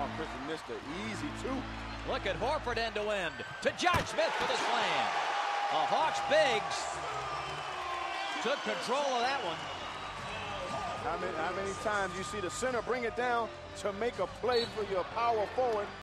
Oh, Christian missed an easy two. Look at Horford end-to-end to Josh Smith for the slam. The Hawks bigs took control of that one. How many times you see the center bring it down to make a play for your power forward?